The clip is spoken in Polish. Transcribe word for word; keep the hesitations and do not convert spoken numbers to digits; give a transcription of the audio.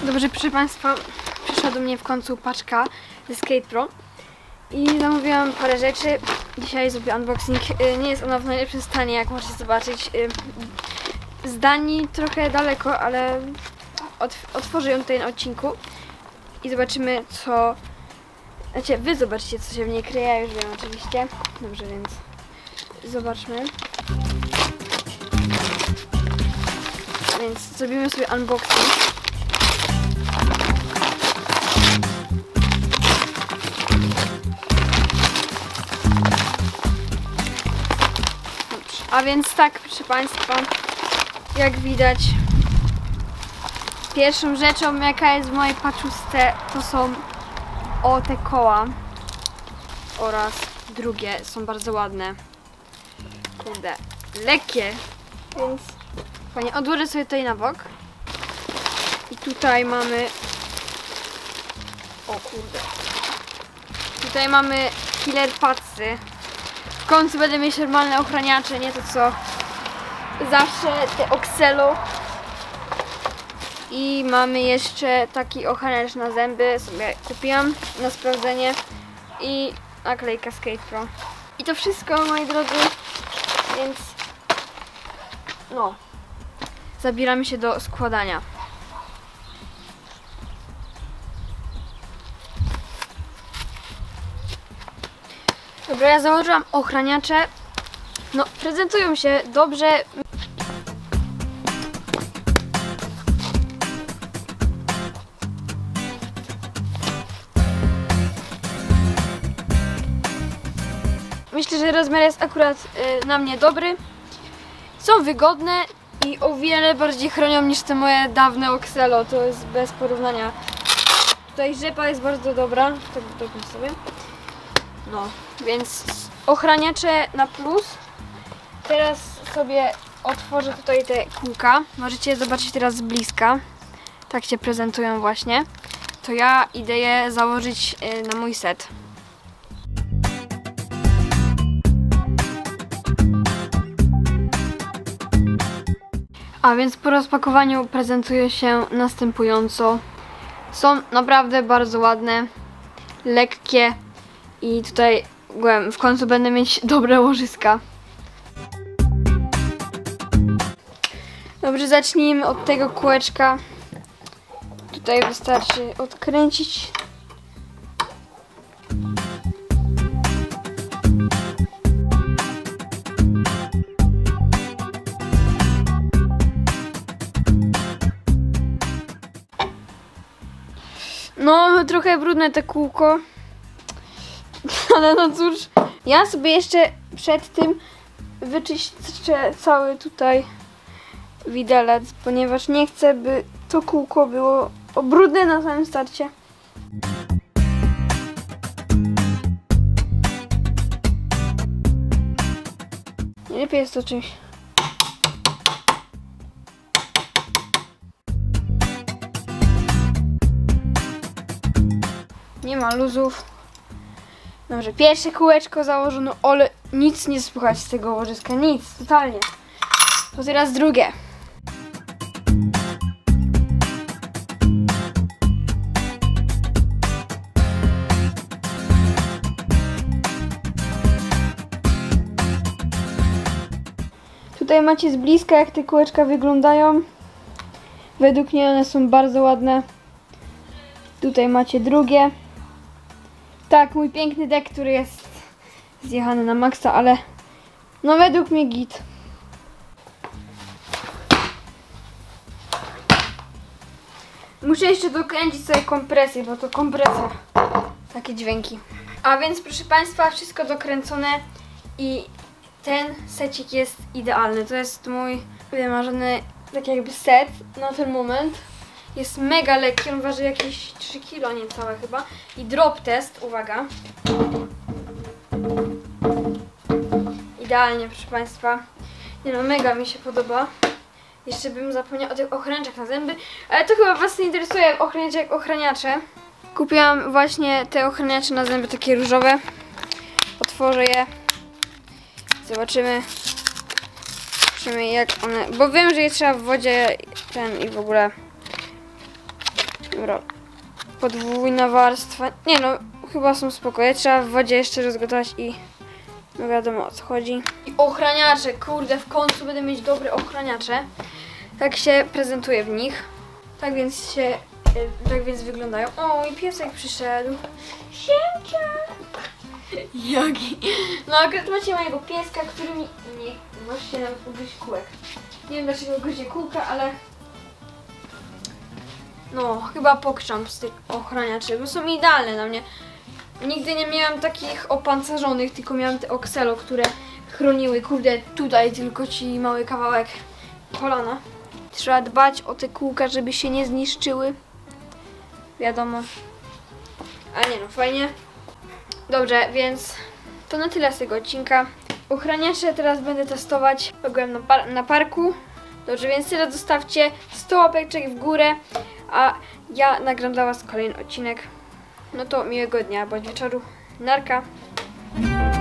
Dobrze, proszę Państwa, przyszła do mnie w końcu paczka ze Skate Pro i zamówiłam parę rzeczy. Dzisiaj zrobię unboxing. Nie jest ona w najlepszym stanie, jak możecie zobaczyć. Z Danii trochę daleko, ale otworzę ją tutaj na odcinku i zobaczymy, co... Znaczy, wy zobaczycie, co się w niej kryje, ja już wiem oczywiście. Dobrze, więc zobaczmy. Więc zrobimy sobie unboxing. Dobrze. A więc tak, proszę Państwa, jak widać, pierwszą rzeczą, jaka jest w mojej paczuszce, to są o te koła. Oraz drugie są bardzo ładne. Kurde, lekkie. Więc fajnie, odłożę sobie tutaj na bok. I tutaj mamy... O kurde. Tutaj mamy killer padsy. W końcu będę mieć normalne ochraniacze, nie to co zawsze te Oxelo. I mamy jeszcze taki ochraniacz na zęby, sobie kupiłam na sprawdzenie. I naklejka Skate Pro. I to wszystko, moi drodzy, więc no, zabieramy się do składania. Dobra, ja założyłam ochraniacze. No, prezentują się dobrze. Myślę, że rozmiar jest akurat y, na mnie dobry. Są wygodne i o wiele bardziej chronią niż te moje dawne Oxelo. To jest bez porównania. Tutaj rzepa jest bardzo dobra. Tak dopnę sobie. No, więc ochraniacze na plus. Teraz sobie otworzę tutaj te kółka. Możecie je zobaczyć teraz z bliska. Tak się prezentują właśnie. To ja idę je założyć y, na mój set. A więc po rozpakowaniu prezentuje się następująco. Są naprawdę bardzo ładne, lekkie i tutaj w końcu będę mieć dobre łożyska. Dobrze, zacznijmy od tego kółeczka. Tutaj wystarczy odkręcić. No, trochę brudne te kółko, ale no cóż, ja sobie jeszcze przed tym wyczyszczę cały tutaj widelec, ponieważ nie chcę, by to kółko było brudne na samym starcie. Lepiej jest to czymś. Nie ma luzów. Dobrze, pierwsze kółeczko założone, ale nic nie słychać z tego łożyska, nic, totalnie. To teraz drugie. Tutaj macie z bliska, jak te kółeczka wyglądają. Według mnie one są bardzo ładne. Tutaj macie drugie. Tak, mój piękny dek, który jest zjechany na maksa, ale no według mnie git. Muszę jeszcze dokręcić sobie kompresję, bo to kompresja. Takie dźwięki. A więc proszę Państwa, wszystko dokręcone i ten secik jest idealny. To jest mój wymarzony tak jakby set na ten moment. Jest mega lekki, on waży jakieś trzy kilo niecałe chyba. I drop test, uwaga. Idealnie, proszę Państwa. Nie no, mega mi się podoba. Jeszcze bym zapomniała o tych ochraniaczach na zęby. Ale to chyba Was nie interesuje, jak ochraniacze, jak ochraniacze. Kupiłam właśnie te ochraniacze na zęby, takie różowe. Otworzę je. Zobaczymy. Zobaczymy jak one... Bo wiem, że je trzeba w wodzie ten i w ogóle... Dobra. Podwójna warstwa. Nie no, chyba są spokojne. Trzeba w wodzie jeszcze rozgotować i no wiadomo o co chodzi. I ochraniacze, kurde, w końcu będę mieć dobre ochraniacze. Tak się prezentuje w nich. Tak więc się, e, tak więc wyglądają. O, i piesek przyszedł. Siemcia! Jaki? No akurat macie mojego pieska, który mi nie właśnie nawet ugryźć kółek. Nie wiem dlaczego gryzie kółka, ale no chyba pokrzam z tych ochraniaczy, bo są idealne na mnie. Nigdy nie miałam takich opancerzonych, tylko miałam te Oxelo, które chroniły, kurde, tutaj tylko ci mały kawałek kolana. Trzeba dbać o te kółka, żeby się nie zniszczyły. Wiadomo. A nie no, fajnie. Dobrze, więc to na tyle z tego odcinka. Ochraniacze teraz będę testować. Byłem na, par na parku. Dobrze, więc tyle, zostawcie sto łapeczek w górę, a ja nagram dla was kolejny odcinek. No to miłego dnia bądź wieczoru. Narka.